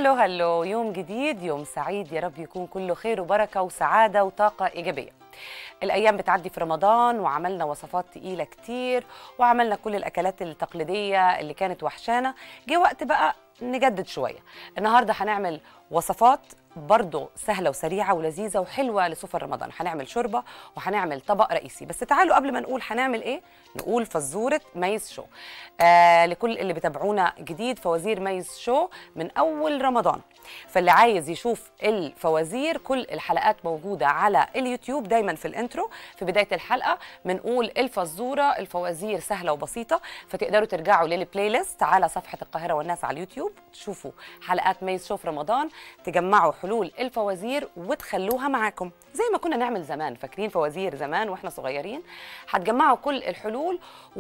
هلو هلو، يوم جديد، يوم سعيد، يا رب يكون كله خير وبركة وسعادة وطاقة إيجابية. الأيام بتعدي في رمضان وعملنا وصفات تقيلة كتير وعملنا كل الأكلات التقليدية اللي كانت وحشانة. جه وقت بقى نجدد شوية. النهاردة هنعمل وصفات برضو سهلة وسريعة ولذيذة وحلوة لسفر رمضان. هنعمل شوربة وهنعمل طبق رئيسي. بس تعالوا قبل ما نقول هنعمل ايه نقول فزورة ميز شو. لكل اللي بتابعونا جديد، فوازير ميز شو من أول رمضان. فاللي عايز يشوف الفوازير كل الحلقات موجودة على اليوتيوب. دايما في الانترو في بداية الحلقة بنقول الفزورة، الفوازير سهلة وبسيطة، فتقدروا ترجعوا للبلاي ليست على صفحة القاهرة والناس على اليوتيوب، تشوفوا حلقات ميز شو في رمضان، تجمعوا حلول الفوازير وتخلوها معاكم زي ما كنا نعمل زمان. فاكرين فوازير زمان واحنا صغيرين؟ هتجمعوا كل الحلول،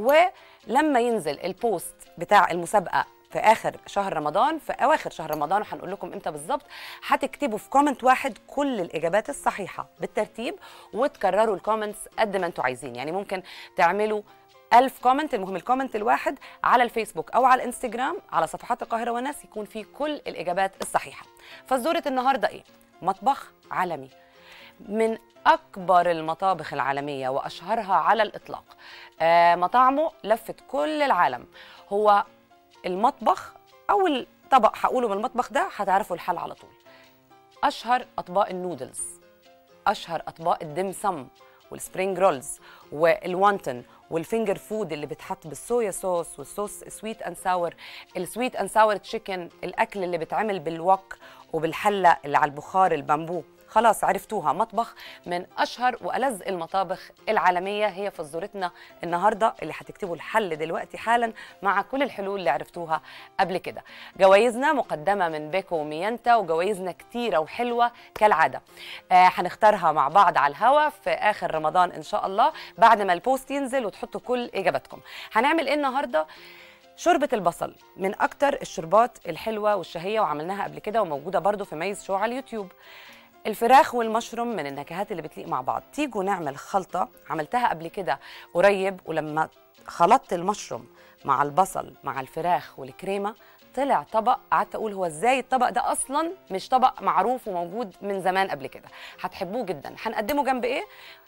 ولما ينزل البوست بتاع المسابقة في آخر شهر رمضان، في أواخر شهر رمضان، وهنقول لكم إمتى بالظبط، هتكتبوا في كومنت واحد كل الإجابات الصحيحة بالترتيب وتكرروا الكومنتس قد ما أنتوا عايزين. يعني ممكن تعملوا 1000 كومنت، المهم الكومنت الواحد على الفيسبوك أو على الانستجرام على صفحات القاهرة والناس يكون فيه كل الإجابات الصحيحة. فزورة النهاردة إيه؟ مطبخ عالمي من أكبر المطابخ العالمية وأشهرها على الإطلاق. مطاعمه لفت كل العالم. هو المطبخ أو الطبق هقوله من المطبخ ده هتعرفوا الحل على طول. أشهر أطباق النودلز، أشهر أطباق الدمسم والسبرينج رولز والوانتن والفينجر فود اللي بتحط بالصويا صوص والصوص سويت اند ساور، السويت اند ساور تشيكن، الأكل اللي بتعمل بالوك وبالحلة اللي على البخار البامبو. خلاص عرفتوها، مطبخ من أشهر وألذ المطابخ العالمية. هي فزورتنا النهاردة اللي هتكتبوا الحل دلوقتي حالا مع كل الحلول اللي عرفتوها قبل كده. جوائزنا مقدمة من بيكو وميانتا، وجوائزنا كتيرة وحلوة كالعادة. هنختارها مع بعض على الهوا في آخر رمضان إن شاء الله بعد ما البوست ينزل وتحطوا كل إجاباتكم. هنعمل إيه النهاردة؟ شوربة البصل من أكتر الشربات الحلوة والشهية، وعملناها قبل كده وموجودة برضو في ميز شو على اليوتيوب. الفراخ والمشروم من النكهات اللي بتليق مع بعض. تيجوا نعمل خلطة عملتها قبل كده قريب، ولما خلطت المشروم مع البصل مع الفراخ والكريمة طلع طبق قعدت أقول هو إزاي الطبق ده أصلاً مش طبق معروف وموجود من زمان قبل كده. هتحبوه جدا. هنقدمه جنب إيه؟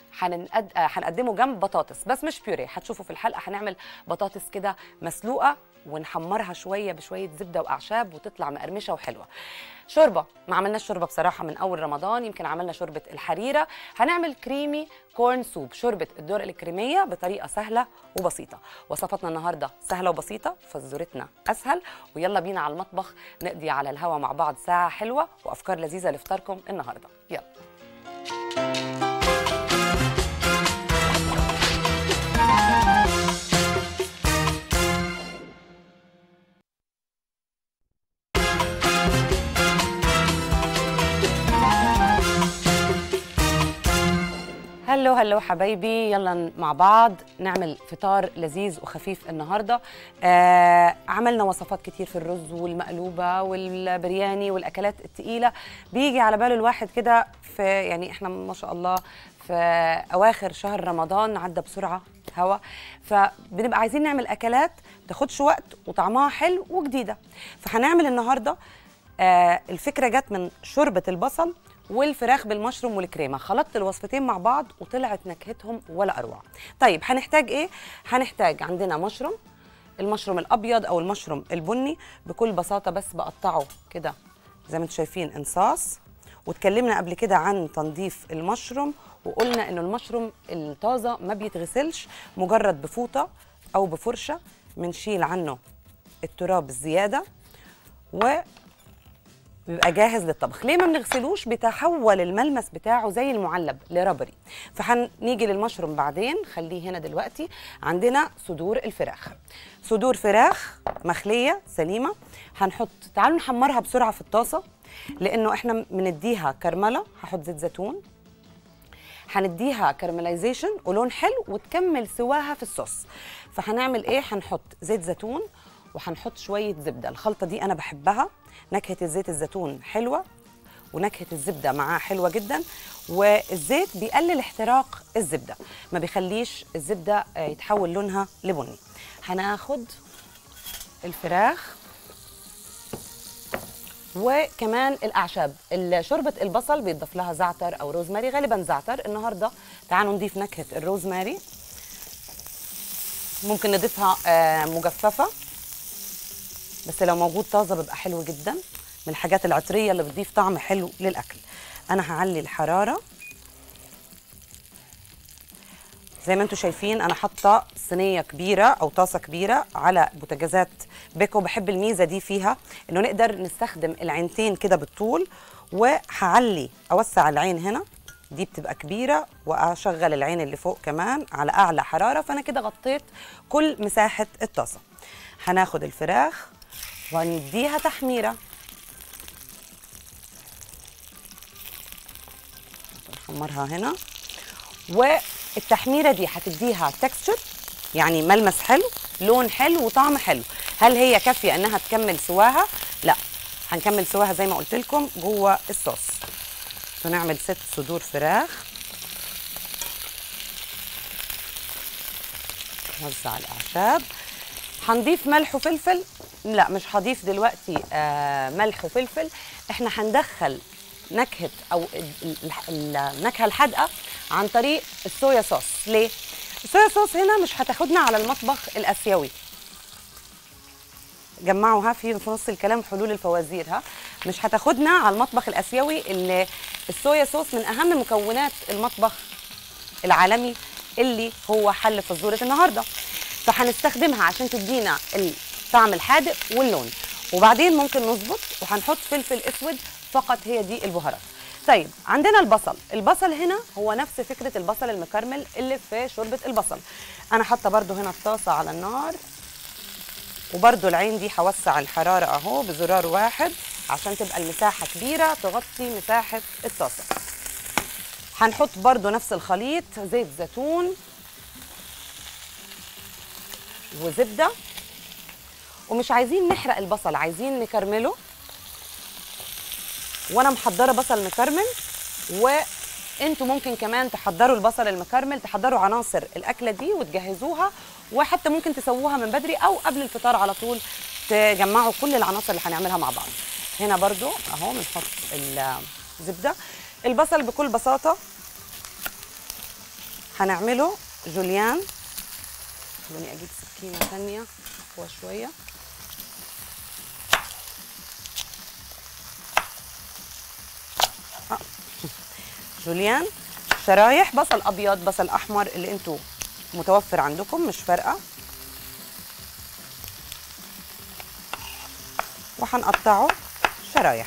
هنقدمه جنب بطاطس، بس مش بيوري. هتشوفوا في الحلقة هنعمل بطاطس كده مسلوقة ونحمرها شوية بشوية زبدة وأعشاب وتطلع مقرمشة وحلوة. شوربة ما عملناش شوربة بصراحة من أول رمضان، يمكن عملنا شوربة الحريرة. هنعمل كريمي كورن سوب، شوربة الذرة الكريمية بطريقة سهلة وبسيطة. وصفتنا النهاردة سهلة وبسيطة، فزورتنا أسهل. ويلا بينا على المطبخ نقضي على الهوا مع بعض ساعة حلوة وأفكار لذيذة لفطاركم النهاردة. يلا. هلو هلو حبايبي، يلا مع بعض نعمل فطار لذيذ وخفيف النهارده. عملنا وصفات كتير في الرز والمقلوبه والبرياني والاكلات التقيله. بيجي على بال الواحد كده في يعني احنا ما شاء الله في اواخر شهر رمضان عدى بسرعه هوا، فبنبقى عايزين نعمل اكلات تاخدش وقت وطعمها حلو وجديده. فهنعمل النهارده الفكره جت من شوربه البصل والفراخ بالمشروم والكريمه. خلطت الوصفتين مع بعض وطلعت نكهتهم ولا اروع. طيب هنحتاج ايه؟ هنحتاج عندنا مشروم، المشروم الابيض او المشروم البني بكل بساطه، بس بقطعه كده زي ما انتم شايفين انصاص. واتكلمنا قبل كده عن تنظيف المشروم وقلنا انه المشروم الطازه ما بيتغسلش، مجرد بفوطه او بفرشه بنشيل عنه التراب الزياده بيبقى جاهز للطبخ. ليه ما بنغسلوش؟ بيتحول الملمس بتاعه زي المعلب لربري. فهنيجي للمشروم بعدين، خليه هنا دلوقتي. عندنا صدور الفراخ، صدور فراخ مخليه سليمه. هنحط، تعالوا نحمرها بسرعه في الطاسه لانه احنا بنديها كرمله. هحط زيت زيتون، هنديها كرملايزيشن ولون حلو وتكمل سواها في الصوص. فهنعمل ايه؟ هنحط زيت زيتون وهنحط شويه زبده. الخلطه دي انا بحبها، نكهه الزيت الزيتون حلوه ونكهه الزبده معاه حلوه جدا. والزيت بيقلل احتراق الزبده، ما بيخليش الزبده يتحول لونها لبني. هناخد الفراخ وكمان الاعشاب. شوربه البصل بيضاف لها زعتر او روزماري، غالبا زعتر. النهارده تعالوا نضيف نكهه الروزماري، ممكن نضيفها مجففه، بس لو موجود طازه بيبقى حلو جدا، من الحاجات العطريه اللي بتضيف طعم حلو للاكل. انا هعلي الحراره زي ما انتم شايفين. انا حاطه صينيه كبيره او طاسه كبيره على بوتاجازات بيكو. بحب الميزه دي فيها انه نقدر نستخدم العينتين كده بالطول، وهعلي اوسع العين هنا، دي بتبقى كبيره، واشغل العين اللي فوق كمان على اعلى حراره، فانا كده غطيت كل مساحه الطاسه. هناخد الفراخ ونديها تحميره، نحمرها هنا، والتحميره دي هتديها تكستشر، يعني ملمس حلو، لون حلو، وطعم حلو. هل هي كافيه انها تكمل سواها؟ لا، هنكمل سواها زي ما قلت لكم جوه الصوص. ونعمل 6 صدور فراخ، نوزع الاعشاب. هنضيف ملح وفلفل؟ لا، مش هضيف دلوقتي ملح وفلفل. احنا هندخل نكهه او النكهه الحادقه عن طريق الصويا صوص. ليه؟ الصويا صوص هنا مش هتاخدنا على المطبخ الاسيوي. جمعوا في نص الكلام حلول الفوازير. مش هتاخدنا على المطبخ الاسيوي، اللي الصويا صوص من اهم مكونات المطبخ العالمي اللي هو حل فزوره النهارده. فهنستخدمها عشان تدينا الطعم الحادق واللون، وبعدين ممكن نظبط وهنحط فلفل اسود فقط، هي دي البهارات. طيب عندنا البصل هنا هو نفس فكره البصل المكرمل اللي في شوربه البصل. انا حاطه برده هنا الطاسه على النار، وبرده العين دي هوسع الحراره اهو بزرار واحد عشان تبقى المساحه كبيره تغطي مساحه الطاسه. هنحط برده نفس الخليط، زيت زيتون وزبده، ومش عايزين نحرق البصل، عايزين نكرمله. وانا محضره بصل مكرمل، وانتوا ممكن كمان تحضروا البصل المكرمل، تحضروا عناصر الاكله دي وتجهزوها، وحتى ممكن تسووها من بدري او قبل الفطار على طول، تجمعوا كل العناصر اللي هنعملها مع بعض. هنا برضو اهو بنحط الزبده. البصل بكل بساطه هنعمله جوليان. خلوني اجيب سكينه ثانيه اقوى شويه. جوليان، شرايح بصل ابيض، بصل احمر، اللي انتوا متوفر عندكم مش فارقه. وهنقطعه شرايح.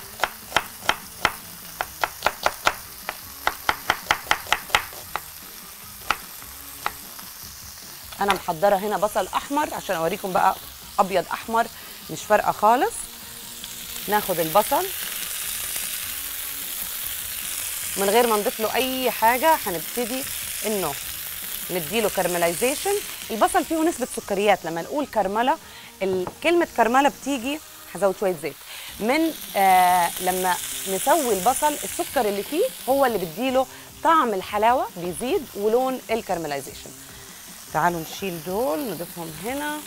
انا محضره هنا بصل احمر عشان اوريكم بقى ابيض احمر مش فارقه خالص. ناخد البصل من غير ما نضيف له اي حاجه، هنبتدي انه نديله كارملايزيشن. البصل فيه نسبه سكريات، لما نقول كرمله، كلمه كرمله بتيجي، هزود شويه زيت من لما نسوي البصل، السكر اللي فيه هو اللي بيديله طعم الحلاوه، بيزيد، ولون الكارملايزيشن. تعالوا نشيل دول نضيفهم هنا،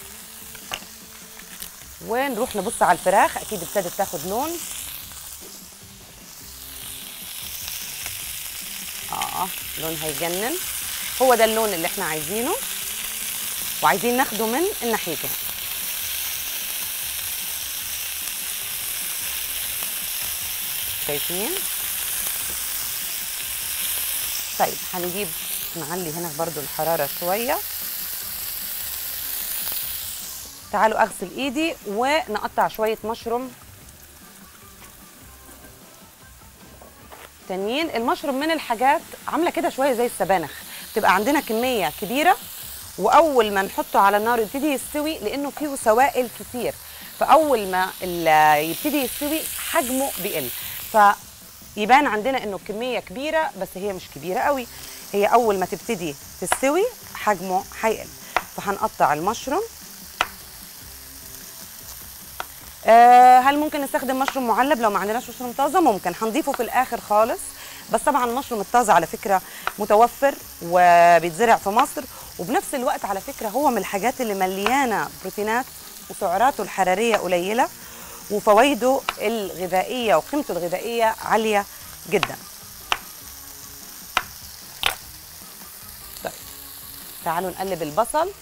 ونروح نبص على الفراخ. اكيد ابتدت تاخد لون. لونها يجنن، هو ده اللون اللي احنا عايزينه، وعايزين ناخده من الناحيتين. شايفين؟ طيب هنجيب نعلي هنا برضو الحرارة شوية. تعالوا اغسل ايدي ونقطع شوية مشروم تانيين. المشروم من الحاجات عاملة كده شوية زي السبانخ، تبقى عندنا كمية كبيرة، واول ما نحطه على النار يبتدي يستوي، لانه فيه سوائل كتير، فاول ما يبتدي يستوي حجمه بيقل، فيبان عندنا انه كمية كبيرة، بس هي مش كبيرة قوي. هي اول ما تبتدي تستوي حجمه هيقل. فهنقطع المشروم. هل ممكن نستخدم مشروم معلب لو ما عندناش مشروم طازه؟ ممكن، هنضيفه في الاخر خالص. بس طبعا المشروم الطازه على فكره متوفر وبيتزرع في مصر، وبنفس الوقت على فكره هو من الحاجات اللي مليانه بروتينات وسعراته الحراريه قليله، وفوائده الغذائيه وقيمته الغذائيه عاليه جدا. طيب تعالوا نقلب البصل.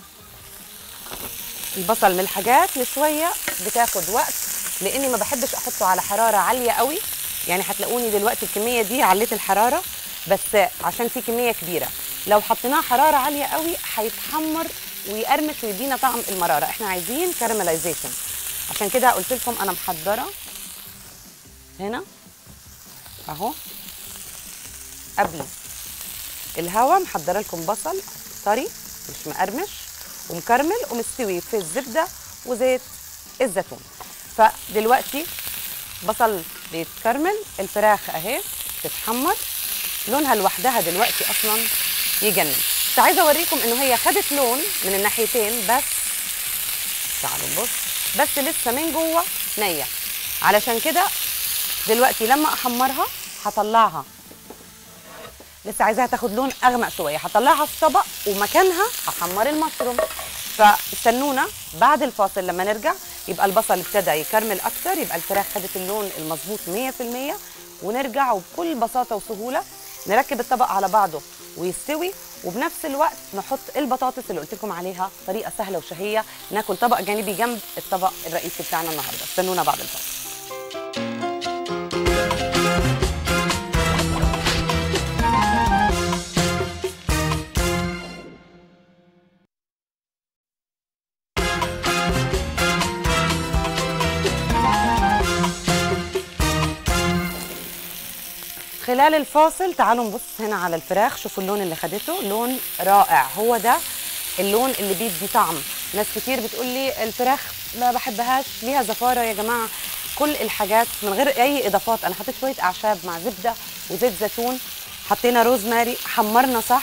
البصل من الحاجات اللي شويه بتاخد وقت، لاني ما بحبش احطه على حراره عاليه قوي. يعني هتلاقوني دلوقتي الكميه دي عليت الحراره بس عشان في كميه كبيره. لو حطيناه حراره عاليه قوي هيتحمر ويقرمش ويدينا طعم المراره. احنا عايزين كارملايزيشن، عشان كده قلت لكم انا محضره هنا اهو قبل الهوا، محضره لكم بصل طري مش مقرمش ومكرمل ومستوي في الزبده وزيت الزيتون. فدلوقتي بصل بيتكرمل، الفراخ اهي بتتحمر، لونها لوحدها دلوقتي اصلا يجنن. بس عايزه اوريكم انه هي خدت لون من الناحيتين بس. تعالوا نبص، بس لسه من جوه نيه. علشان كده دلوقتي لما احمرها هطلعها، لسه عايزاها تاخد لون اغمق شويه، هطلعها في طبق ومكانها هحمر المشروم. فاستنونا بعد الفاصل لما نرجع يبقى البصل ابتدى يكرمل اكتر، يبقى الفراخ خدت اللون المظبوط 100%، ونرجع وبكل بساطه وسهوله نركب الطبق على بعضه ويستوي، وبنفس الوقت نحط البطاطس اللي قلت لكم عليها. طريقه سهله وشهيه، ناكل طبق جانبي جنب الطبق الرئيسي بتاعنا النهارده. استنونا بعد الفاصل. خلال الفاصل تعالوا نبص هنا على الفراخ، شوفوا اللون اللي خدته، لون رائع. هو ده اللون اللي بيدي طعم. ناس كتير بتقول لي الفراخ ما بحبهاش ليها زفاره. يا جماعه كل الحاجات من غير اي اضافات. انا حطيت شويه اعشاب مع زبده وزيت زيتون، حطينا روزماري، حمرنا صح.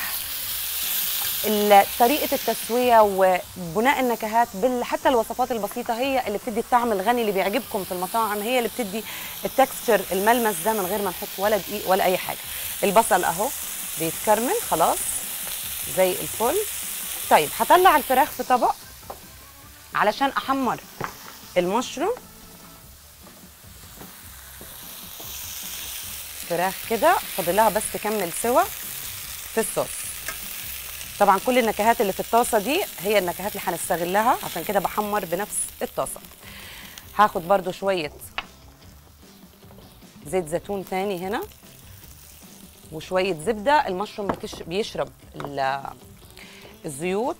طريقه التسويه وبناء النكهات حتى الوصفات البسيطه هي اللي بتدي الطعم الغني اللي بيعجبكم في المطاعم، هي اللي بتدي التكستشر الملمس ده من غير ما نحط ولا دقيق ولا اي حاجه. البصل اهو بيتكرمل خلاص زي الفل. طيب هطلع الفراخ في طبق علشان احمر المشروم. فراخ كده فاضلها بس تكمل سوا في الصوص. طبعا كل النكهات اللي في الطاسه دي هي النكهات اللي هنستغلها، عشان كده بحمر بنفس الطاسه. هاخد برضو شويه زيت زيتون تاني هنا وشويه زبده. المشروم بيشرب الزيوت.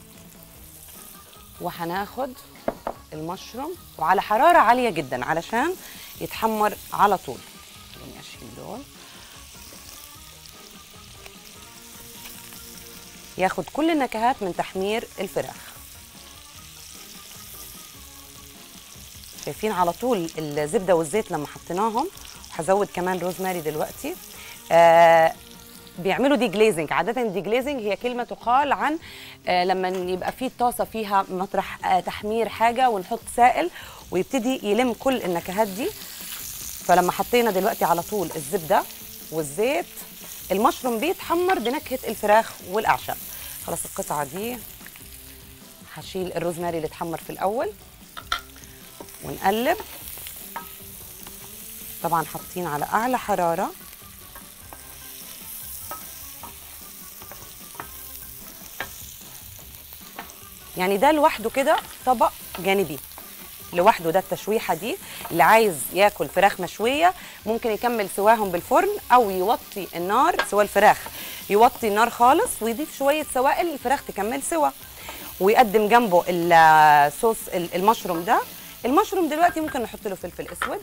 وهناخد المشروم وعلى حراره عاليه جدا علشان يتحمر على طول. خليني اشيل دول، ياخد كل النكهات من تحمير الفراخ. شايفين على طول الزبده والزيت لما حطيناهم، وهزود كمان روزماري دلوقتي. بيعملوا دي جليزنج. عاده دي جليزنج هي كلمه تقال عن لما يبقى في طاسه فيها مطرح تحمير حاجه ونحط سائل ويبتدي يلم كل النكهات دي. فلما حطينا دلوقتي على طول الزبده والزيت، المشروم بيتحمر بنكهه الفراخ والاعشاب. خلاص القطعه دي هشيل الروزماري اللي اتحمر في الاول ونقلب. طبعا حاطين على اعلى حراره. يعني ده لوحده كده طبق جانبي لوحده. ده التشويحه دي اللي عايز ياكل فراخ مشويه ممكن يكمل سواهم بالفرن، او يوطي النار سوا الفراخ، يوطي النار خالص ويضيف شويه سوائل الفراخ تكمل سوا، ويقدم جنبه الصوص المشروم ده. المشروم دلوقتي ممكن نحط له فلفل اسود،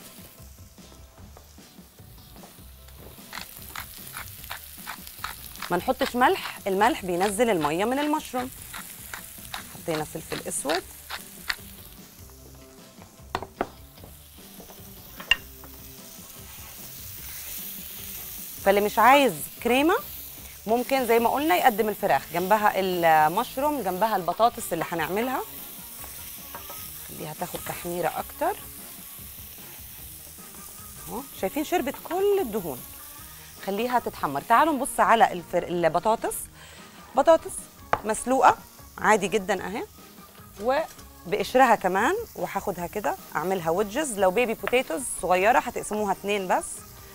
ما نحطش ملح، الملح بينزل الميه من المشروم. حطينا فلفل اسود، فاللي مش عايز كريمه ممكن زي ما قلنا يقدم الفراخ جنبها المشروم، جنبها البطاطس اللي هنعملها. خليها تاخد تحميره اكتر اهو. شايفين شربت كل الدهون، خليها تتحمر. تعالوا نبص على البطاطس. بطاطس مسلوقه عادي جدا اهي، بقشرها كمان، وهاخدها كده اعملها ويدجز. لو بيبي بوتيتوز صغيره هتقسموها 2 بس.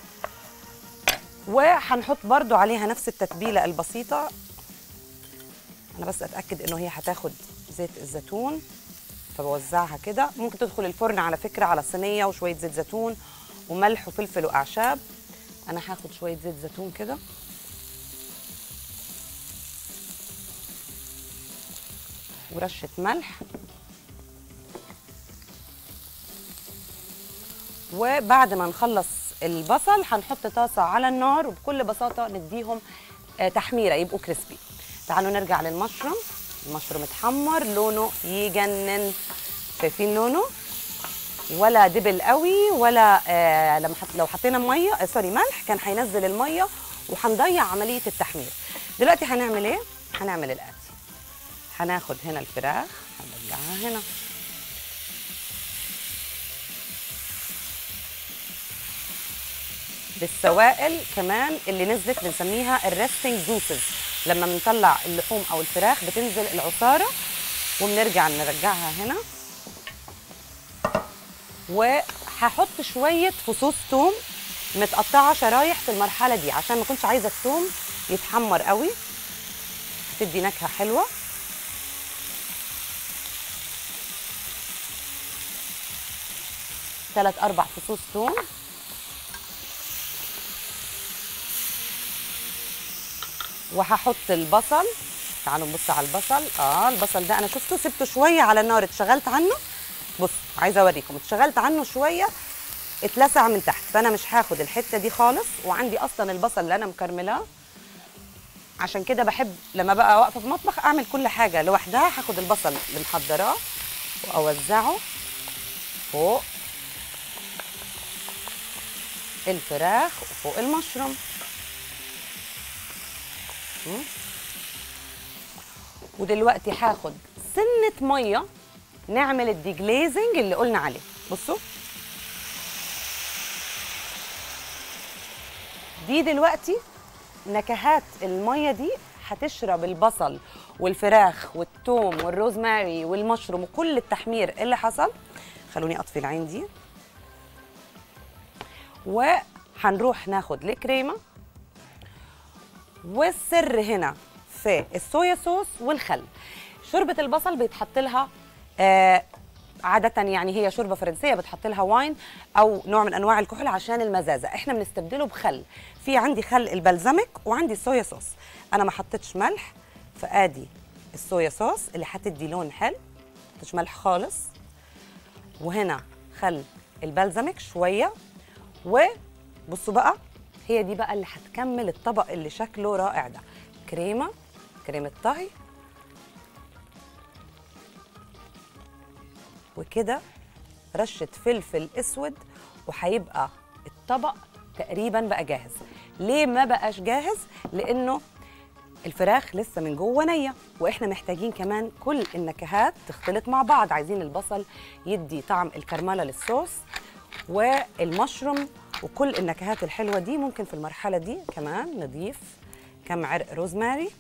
وهنحط برضو عليها نفس التتبيله البسيطه. انا بس اتاكد انه هي هتاخد زيت الزيتون، فبوزعها كده. ممكن تدخل الفرن على فكره على صينيه وشويه زيت زيتون وملح وفلفل واعشاب. انا هاخد شويه زيت زيتون كده ورشه ملح. وبعد ما نخلص البصل هنحط طاسه على النار، وبكل بساطه نديهم تحميره يبقوا كريسبي. تعالوا نرجع للمشروم. المشروم اتحمر، لونه يجنن. شايفين لونه؟ ولا دبل قوي ولا لو حطينا ميه ملح كان هينزل الميه وهنضيع عمليه التحمير. دلوقتي هنعمل ايه؟ هنعمل الاتي. هناخد هنا الفراخ هنرجعها هنا، بالسوائل كمان اللي نزلت بنسميها الريستنج جوسز. لما بنطلع اللحوم او الفراخ بتنزل العصاره وبنرجع نرجعها هنا. وهحط شويه فصوص ثوم متقطعه شرايح في المرحله دي عشان ما كنتش عايزه الثوم يتحمر قوي، تدي نكهه حلوه. ثلاث 4 فصوص ثوم. وهحط البصل. تعالوا نبص على البصل. البصل ده انا شفته سبته شويه على النار، اتشغلت عنه. بص عايزه اوريكم، اتشغلت عنه شويه اتلسع من تحت، فانا مش هاخد الحته دي خالص. وعندي اصلا البصل اللي انا مكرملاه، عشان كده بحب لما بقى واقفه في المطبخ اعمل كل حاجه لوحدها. هاخد البصل اللي محضراه واوزعه فوق الفراخ وفوق المشروم. ودلوقتي هاخد سنه ميه نعمل الديجليزنج اللي قلنا عليه. بصوا دي دلوقتي نكهات الميه دي هتشرب البصل والفراخ والثوم والروزماري والمشروم وكل التحمير اللي حصل. خلوني اطفي العين دي. وهنروح ناخد الكريمه. والسر هنا في الصويا صوص والخل. شوربه البصل بيتحط لها عادة يعني هي شوربة فرنسية بتحط لها واين أو نوع من أنواع الكحول عشان المزازة. إحنا بنستبدله بخل. في عندي خل البلزمك وعندي الصويا صوص. أنا ما حطيتش ملح، فآدي الصويا صوص اللي هتدي لون حلو. ما حطيتش ملح خالص. وهنا خل البلزمك شوية. وبصوا بقى، هي دي بقى اللي هتكمل الطبق اللي شكله رائع ده. كريمة طهي. وكده رشة فلفل اسود، وهيبقى الطبق تقريبا بقى جاهز. ليه ما بقاش جاهز؟ لانه الفراخ لسه من جوه نيه، واحنا محتاجين كمان كل النكهات تختلط مع بعض. عايزين البصل يدي طعم الكرمله للصوص والمشروم وكل النكهات الحلوه دي. ممكن في المرحله دي كمان نضيف كم عرق روزماري.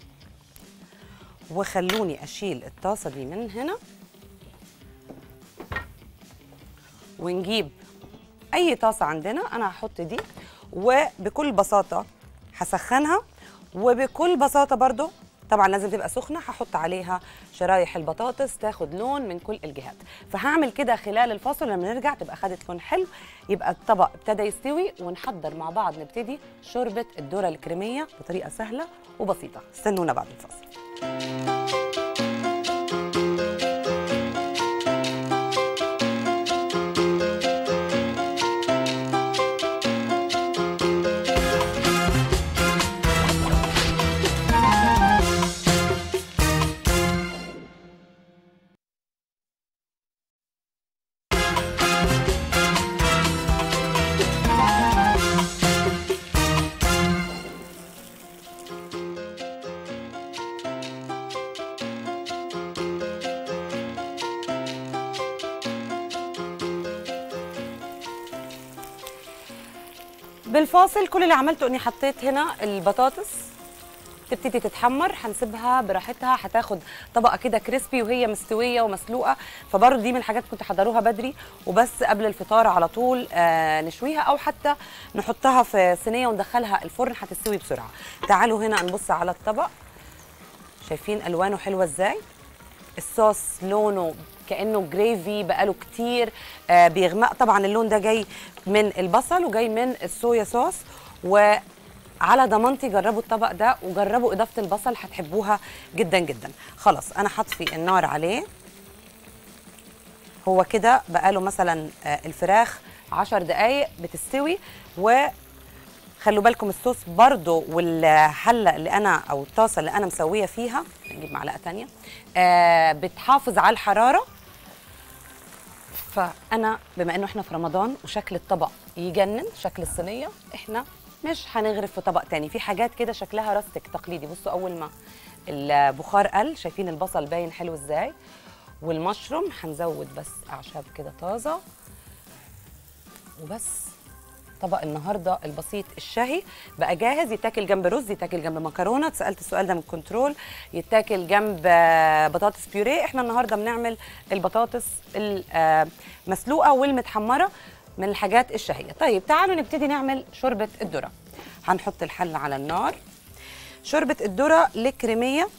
وخلوني اشيل الطاسه دي من هنا، ونجيب اي طاسه عندنا. انا هحط دي وبكل بساطه هسخنها، وبكل بساطه برضو طبعا لازم تبقى سخنه. هحط عليها شرايح البطاطس تاخد لون من كل الجهات. فهعمل كده خلال الفاصل. لما نرجع تبقى خدت لون حلو، يبقى الطبق ابتدى يستوي، ونحضر مع بعض نبتدي شوربه الذره الكريميه بطريقه سهله وبسيطه. استنونا بعد الفاصل. بالفاصل كل اللي عملته اني حطيت هنا البطاطس تبتدي تتحمر هنسيبها براحتها، هتاخد طبقه كده كريسبي وهي مستويه ومسلوقه. فبرضه دي من الحاجات كنت حضروها بدري وبس قبل الفطار على طول نشويها، او حتى نحطها في صينيه وندخلها الفرن هتستوي بسرعه. تعالوا هنا نبص على الطبق، شايفين الوانه حلوه ازاي؟ الصوص لونه كانه جريفي بقاله كتير بيغمق. طبعا اللون ده جاي من البصل وجاي من الصويا صوص، وعلى ضمانتي جربوا الطبق ده وجربوا اضافه البصل هتحبوها جدا جدا. خلاص انا هطفي النار عليه. هو كده بقاله مثلا الفراخ 10 دقايق بتستوي. وخلوا بالكم الصوص برضو والحله اللي انا او الطاسه اللي انا مسويه فيها، نجيب معلقه ثانيه، بتحافظ على الحراره. فانا بما انه احنا في رمضان وشكل الطبق يجنن، شكل الصينيه، احنا مش هنغرف في طبق تاني. في حاجات كده شكلها راستك تقليدي. بصوا اول ما البخار قل، شايفين البصل باين حلو ازاي، والمشروم هنزود بس اعشاب كده طازه وبس. طبق النهارده البسيط الشهي بقى جاهز، يتاكل جنب رز، يتاكل جنب مكرونه. اتسالت السؤال ده من كنترول، يتاكل جنب بطاطس بيوريه. احنا النهارده بنعمل البطاطس المسلوقه والمتحمره من الحاجات الشهيه. طيب تعالوا نبتدي نعمل شوربه الذره. هنحط الحله على النار. شوربه الذره الكريميه،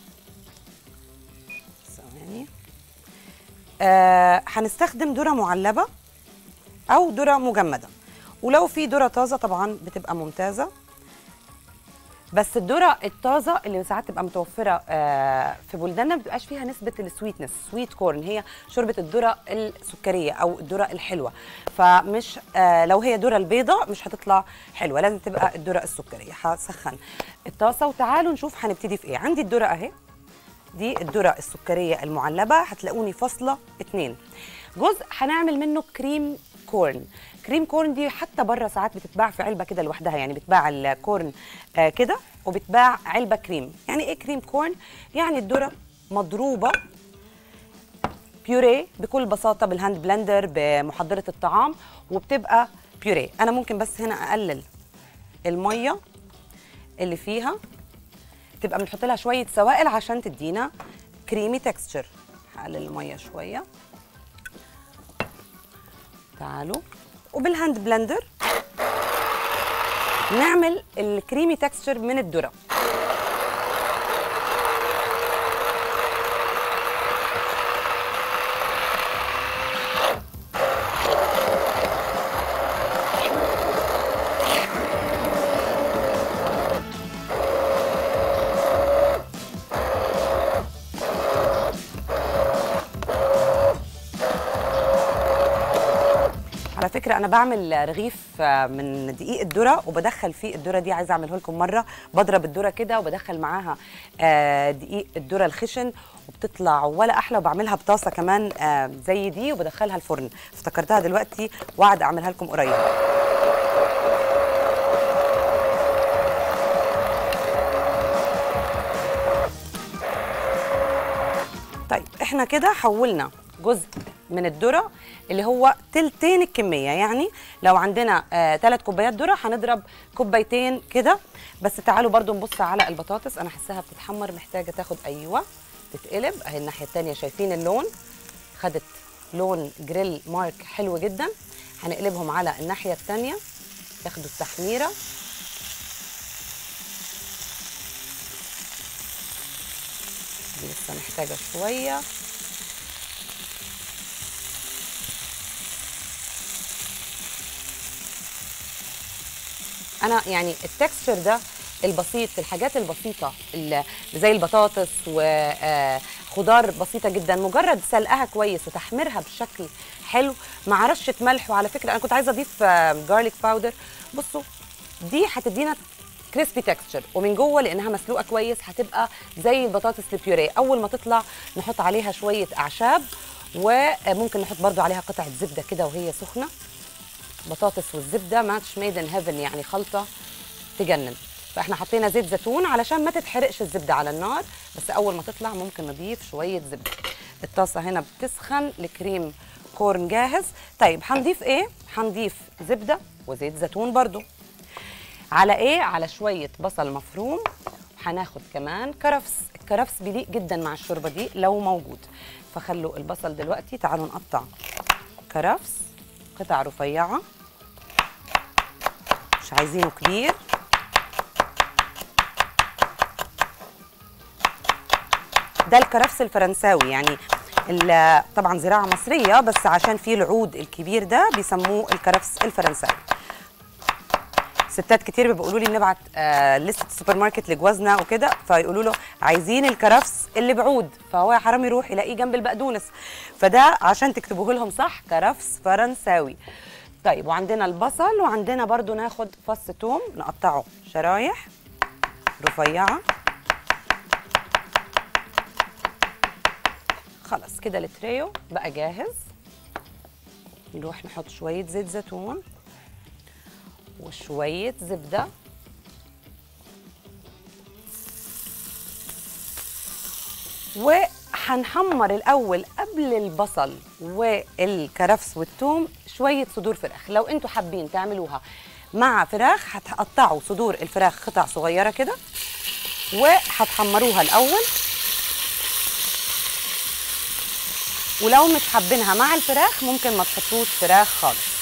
ثواني، هنستخدم ذره معلبه او ذره مجمده، ولو في ذره طازه طبعا بتبقى ممتازه. بس الذره الطازه اللي ساعات تبقى متوفره في بلداننا ما بتبقاش فيها نسبه السويتنس، سويت كورن، هي شوربه الذره السكريه او الذره الحلوه. فمش لو هي ذره البيضاء مش هتطلع حلوه، لازم تبقى الذره السكريه. هسخن الطاسه وتعالوا نشوف هنبتدي في ايه. عندي الذره اهي، دي الذره السكريه المعلبه، هتلاقوني فاصله 2 جزء. هنعمل منه كريم كورن. كريم كورن دي حتى بره ساعات بتتباع في علبه كده لوحدها، يعني بتباع الكورن كده وبتباع علبه كريم. يعني ايه كريم كورن؟ يعني الذره مضروبه بيوريه بكل بساطه بالهاند بلندر بمحضره الطعام وبتبقى بيوريه. انا ممكن بس هنا اقلل الميه اللي فيها، تبقى بنحط لها شويه سوائل عشان تدينا كريمي تكستشر. هقلل الميه شويه. تعالوا وبالهاند بلندر نعمل الكريمي تكستشر من الذره. على فكرة أنا بعمل رغيف من دقيق الذرة وبدخل فيه الذرة دي، عايزة أعمله لكم مرة. بضرب الذرة كده وبدخل معاها دقيق الذرة الخشن وبتطلع ولا أحلى. وبعملها بطاسة كمان زي دي وبدخلها الفرن. افتكرتها دلوقتي وعد أعملها لكم قريب. طيب احنا كده حولنا جزء من الذره اللي هو تلتين الكميه. يعني لو عندنا 3 كوبايات ذره هنضرب كوبايتين كده بس. تعالوا برضو نبص على البطاطس، انا حاساها بتتحمر، محتاجه تاخد ايوه تتقلب اهي. الناحيه الثانيه شايفين اللون، خدت لون جريل مارك حلو جدا. هنقلبهم على الناحيه الثانيه ياخدوا التحميره. دي لسه محتاجه شويه. انا يعني التكستشر ده البسيط، الحاجات البسيطه اللي زي البطاطس وخضار بسيطه جدا، مجرد سلقها كويس وتحميرها بشكل حلو مع رشه ملح. وعلى فكره انا كنت عايزه اضيف جارليك باودر. بصوا دي هتدينا كريسبي تكستشر، ومن جوه لانها مسلوقه كويس هتبقى زي البطاطس البيوريه. اول ما تطلع نحط عليها شويه اعشاب، وممكن نحط برضو عليها قطعه زبده كده وهي سخنه. بطاطس والزبده ماتش ميد ان هيفن، يعني خلطه تجنن. فاحنا حطينا زيت زيتون علشان ما تتحرقش الزبده على النار، بس اول ما تطلع ممكن نضيف شويه زبده. الطاسه هنا بتسخن، الكريم كورن جاهز. طيب هنضيف ايه؟ هنضيف زبده وزيت زيتون برضو. على ايه؟ على شويه بصل مفروم. هناخد كمان كرفس. الكرفس بيليق جدا مع الشوربه دي لو موجود. فخلوا البصل دلوقتي، تعالوا نقطع كرفس قطع رفيعه، مش عايزينه كبير. ده الكرفس الفرنساوي، يعني طبعا زراعه مصريه بس عشان فيه العود الكبير ده بيسموه الكرفس الفرنساوي. ستات كتير بيقولوا لي نبعت لسته السوبر ماركت لجوازنا وكده، فيقولوا له عايزين الكرفس اللي بعود، فهو يا حرام يروح يلاقيه جنب البقدونس، فده عشان تكتبوه لهم صح كرفس فرنساوي. طيب وعندنا البصل، وعندنا برضو ناخد فص ثوم نقطعه شرايح رفيعه. خلاص كده التريو بقى جاهز. نروح نحط شويه زيت زيتون وشويه زبده وهنحمر الاول قبل البصل والكرفس والثوم شويه صدور فراخ. لو انتوا حابين تعملوها مع فراخ هتقطعوا صدور الفراخ قطع صغيره كده وهتحمروها الاول، ولو مش حابينها مع الفراخ ممكن ما تحطوش فراخ خالص.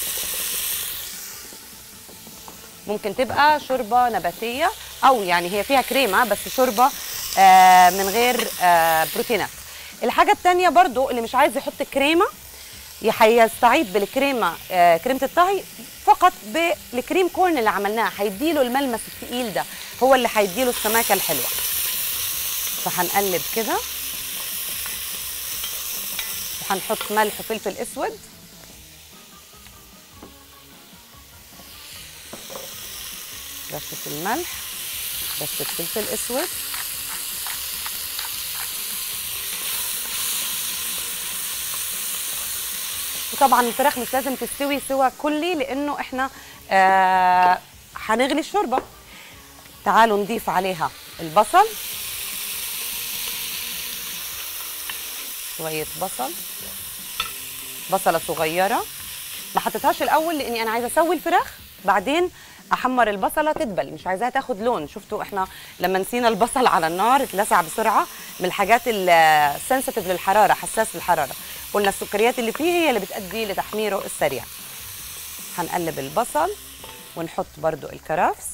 ممكن تبقى شوربه نباتيه او يعني هي فيها كريمه بس شوربه من غير بروتينات. الحاجه الثانيه برضو اللي مش عايز يحط كريمه هيستعيد بالكريمه كريمه الطهي فقط بالكريم كورن اللي عملناه، هيديله الملمس الثقيل ده، هو اللي هيديله السماكه الحلوه. فهنقلب كده وهنحط ملح وفلفل اسود رشه الملح رشه فلفل اسود وطبعا الفراخ مش لازم تستوي سوا كلي لانه احنا هنغلي الشوربه. تعالوا نضيف عليها البصل، شويه بصله صغيره، ما حطيتهاش الاول لاني انا عايزه اسوي الفراخ بعدين احمر البصله تدبل، مش عايزاها تاخد لون. شفتوا احنا لما نسينا البصل على النار اتلسع بسرعه، من الحاجات السنسيتيف للحراره، حساس للحراره. قلنا السكريات اللي فيه هي اللي بتؤدي لتحميره السريع. هنقلب البصل ونحط برضو الكرفس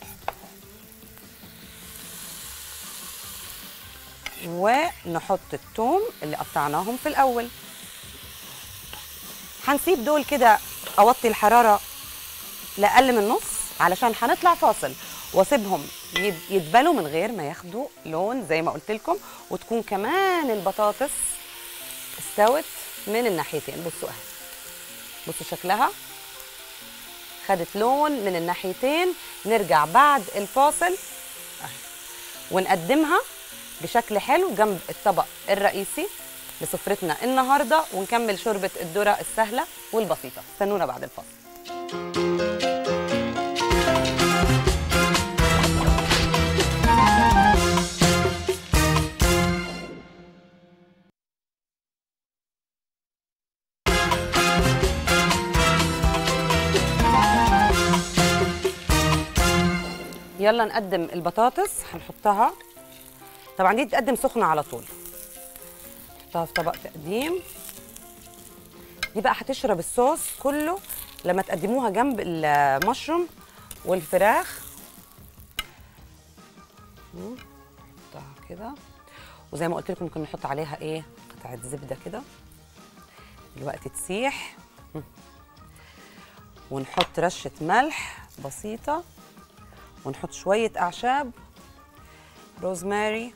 ونحط الثوم اللي قطعناهم في الاول. هنسيب دول كده اوطي الحراره لاقل من نص علشان هنطلع فاصل واسيبهم يدبلوا من غير ما ياخدوا لون زي ما قلت لكم، وتكون كمان البطاطس استوت من الناحيتين. بصوا اهي، بصوا شكلها خدت لون من الناحيتين. نرجع بعد الفاصل اهي ونقدمها بشكل حلو جنب الطبق الرئيسي لسفرتنا النهارده، ونكمل شوربه الذره السهله والبسيطه. استنونا بعد الفاصل. يلا نقدم البطاطس. هنحطها، طبعا دي تقدم سخنه على طول، نحطها في طبق تقديم. دي بقى هتشرب الصوص كله لما تقدموها جنب المشروم والفراخ. نحطها كده، وزي ما قلت لكم ممكن نحط عليها ايه قطعه زبده كده دلوقتي تسيح، ونحط رشه ملح بسيطه، ونحط شويه اعشاب روزماري،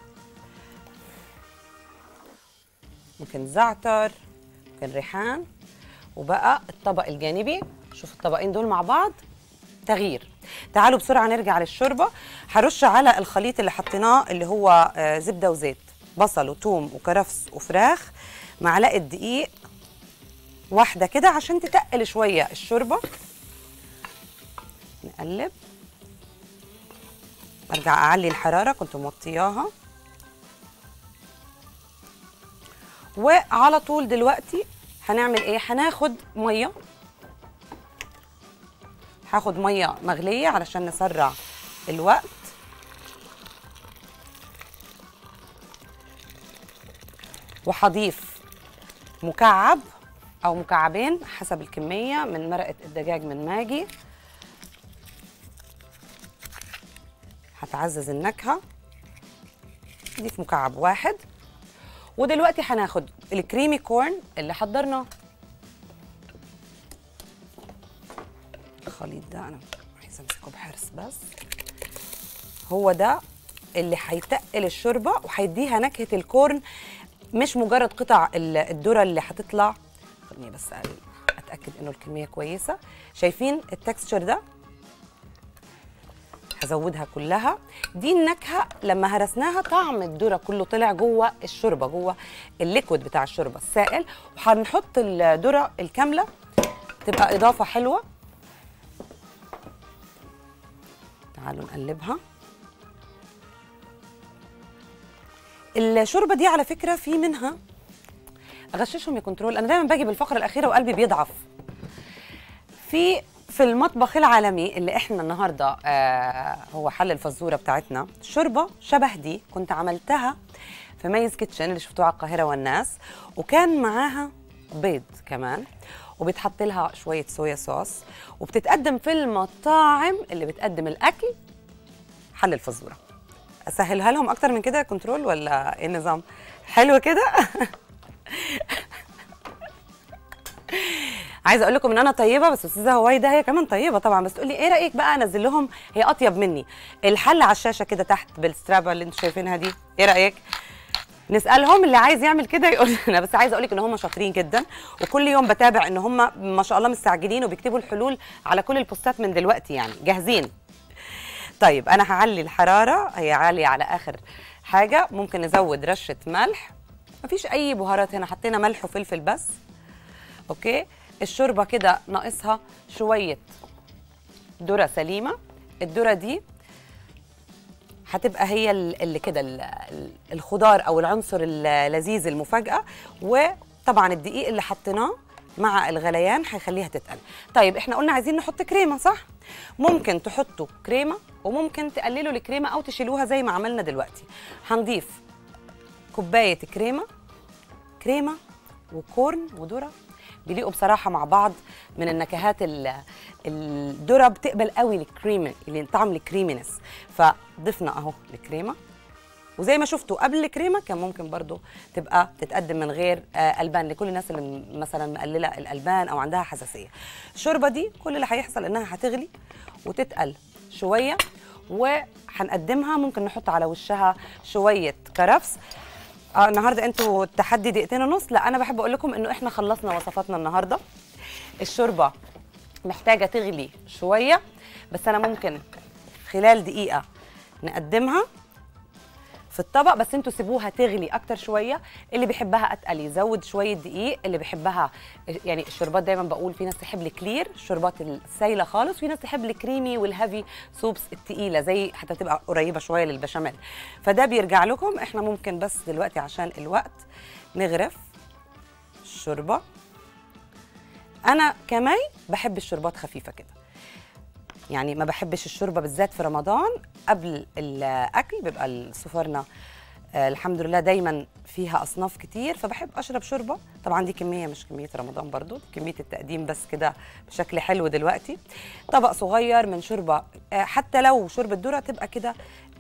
ممكن زعتر، ممكن ريحان. وبقى الطبق الجانبي، شوفوا الطبقين دول مع بعض تغيير. تعالوا بسرعه نرجع للشوربه. هرش على الخليط اللي حطيناه اللي هو زبده وزيت، بصل وثوم وكرفس وفراخ، معلقه دقيق واحده كده عشان تتقل شويه الشوربه. نقلب، ارجع اعلي الحراره كنت موطياها، وعلى طول دلوقتي هنعمل ايه؟ هناخد ميه، هاخد ميه مغليه علشان نسرع الوقت. وهضيف مكعب او مكعبين حسب الكميه من مرقه الدجاج من ماجي، هتعزز النكهه. نضيف مكعب واحد. ودلوقتي هناخد الكريمي كورن اللي حضرناه. الخليط ده انا عايزه امسكه بحرص، بس هو ده اللي هيتقل الشوربه وهيديها نكهه الكورن، مش مجرد قطع الذره اللي هتطلع. خليني بس اتاكد انه الكميه كويسه. شايفين التكستشر ده؟ هزودها كلها. دي النكهه لما هرسناها طعم الذره كله طلع جوه الشوربه، جوه الليكويد بتاع الشوربه السائل، وهنحط الذره الكامله تبقى اضافه حلوه. تعالوا نقلبها. الشوربه دي على فكره في منها، اغششهم يا كنترول، انا دايما باجي بالفقره الاخيره وقلبي بيضعف. في المطبخ العالمي اللي احنا النهارده هو حل الفزوره بتاعتنا، شوربه شبه دي كنت عملتها في ميز كيتشن اللي شفتوها على القاهره والناس، وكان معاها بيض كمان، وبيتحط لها شويه صويا صوص، وبتتقدم في المطاعم اللي بتقدم الاكل حل الفزوره. اسهلها لهم اكتر من كده يا كنترول ولا ايه النظام؟ حلو كده. عايزه اقول لكم ان انا طيبه، بس استاذه هويدا هي كمان طيبه طبعا، بس تقولي ايه رايك بقى انزل لهم، هي اطيب مني، الحله على الشاشه كده تحت بالسترابه اللي انتم شايفينها دي، ايه رايك؟ نسالهم، اللي عايز يعمل كده يقول لنا. بس عايزه اقول لك ان هم شاطرين جدا، وكل يوم بتابع ان هم ما شاء الله مستعجلين وبيكتبوا الحلول على كل البوستات من دلوقتي، يعني جاهزين. طيب انا هعلي الحراره، هي عاليه على اخر حاجه. ممكن نزود رشه ملح، مفيش اي بهارات هنا، حطينا ملح وفلفل بس. اوكي. الشوربه كده ناقصها شويه ذره سليمه. الذره دي هتبقى هي اللي كده الخضار او العنصر اللذيذ المفاجاه. وطبعا الدقيق اللي حطيناه مع الغليان هيخليها تتقل. طيب احنا قلنا عايزين نحط كريمه، صح؟ ممكن تحطوا كريمه وممكن تقللوا الكريمه او تشيلوها زي ما عملنا دلوقتي. هنضيف كوبايه كريمه وكورن وذره، بيليقوا بصراحه مع بعض. من النكهات الذره بتقبل قوي الكريمي، اللي طعم الكريمينس، فضفنا اهو الكريمه. وزي ما شفتوا قبل الكريمه كان ممكن برضو تبقى تتقدم من غير البان لكل الناس اللي مثلا مقلله الالبان او عندها حساسيه. الشوربه دي كل اللي هيحصل انها هتغلي وتتقل شويه، وهنقدمها. ممكن نحط على وشها شويه كرفس. النهارده انتوا التحدي دقيقتين ونص، لا انا بحب اقول لكم انه احنا خلصنا وصفاتنا النهارده. الشوربه محتاجه تغلي شويه، بس انا ممكن خلال دقيقه نقدمها في الطبق، بس انتوا سيبوها تغلي اكتر شويه. اللي بيحبها اتقل يزود شويه دقيق، اللي بيحبها يعني الشوربات دايما بقول في ناس تحب الكلير، الشوربات السايله خالص، وفي ناس تحب الكريمي والهافي سوبس التقيله زي حتى تبقى قريبه شويه للبشاميل. فده بيرجع لكم. احنا ممكن بس دلوقتي عشان الوقت نغرف الشوربه. انا كمان بحب الشوربات خفيفه كده، يعني ما بحبش الشوربه بالذات في رمضان قبل الاكل، بيبقى السفرنا الحمد لله دايما فيها اصناف كتير، فبحب اشرب شوربه. طبعا دي كميه مش كميه رمضان، برضو دي كميه التقديم بس كده بشكل حلو. دلوقتي طبق صغير من شوربه، حتى لو شوربه ذره تبقى كده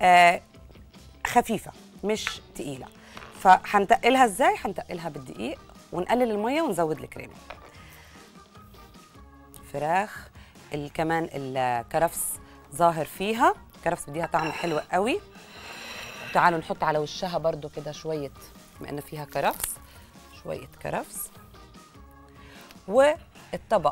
خفيفه مش تقيله. فهنتقلها ازاي؟ هنتقلها بالدقيق ونقلل الميه ونزود الكريمه. فراخ كمان الكرفس ظاهر فيها، الكرفس بديها طعم حلو قوي. تعالوا نحط على وشها برضو كده شويه، بما ان فيها كرفس، شويه كرفس. والطبق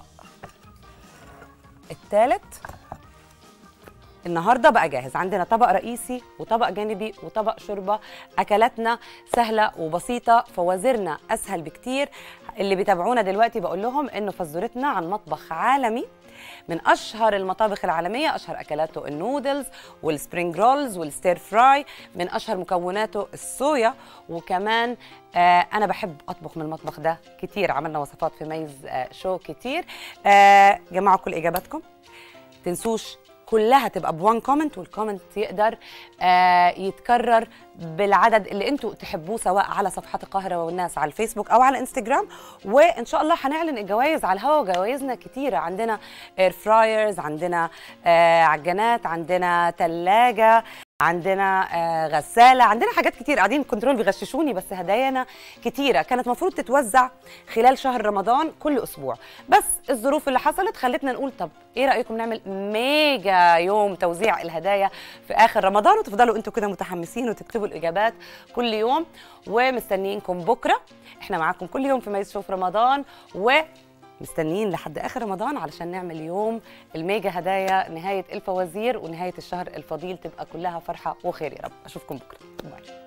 الثالث النهارده بقى جاهز. عندنا طبق رئيسي وطبق جانبي وطبق شوربه. اكلاتنا سهله وبسيطه، فوازيرنا اسهل بكتير. اللي بيتابعونا دلوقتي بقول لهم انه فزورتنا عن مطبخ عالمي من اشهر المطابخ العالميه، اشهر اكلاته النودلز والسبرينج رولز والستير فراي، من اشهر مكوناته الصويا. وكمان انا بحب اطبخ من المطبخ ده كتير، عملنا وصفات في ميز شو كتير. جمعوا كل اجاباتكم، تنسوش كلها تبقى بوان كومنت، والكومنت يقدر يتكرر بالعدد اللي انتوا تحبوه، سواء على صفحات القاهره والناس على الفيسبوك او على انستجرام. وان شاء الله هنعلن الجوائز على الهوا، وجوائزنا كتيره. عندنا اير فرايرز، عندنا عجانات، عندنا ثلاجه، عندنا غسالة، عندنا حاجات كتير. قاعدين كنترول بيغششوني، بس هدايانا كتيرة كانت مفروض تتوزع خلال شهر رمضان كل أسبوع، بس الظروف اللي حصلت خلتنا نقول طب إيه رأيكم نعمل ميجا يوم توزيع الهدايا في آخر رمضان، وتفضلوا أنتوا كده متحمسين وتكتبوا الإجابات كل يوم. ومستنيينكم بكرة، إحنا معاكم كل يوم في ميز شو في رمضان، مستنيين لحد اخر رمضان علشان نعمل يوم الميجا هدايا نهايه الفوازير ونهايه الشهر الفضيل، تبقى كلها فرحه وخير يا رب. اشوفكم بكره، باي.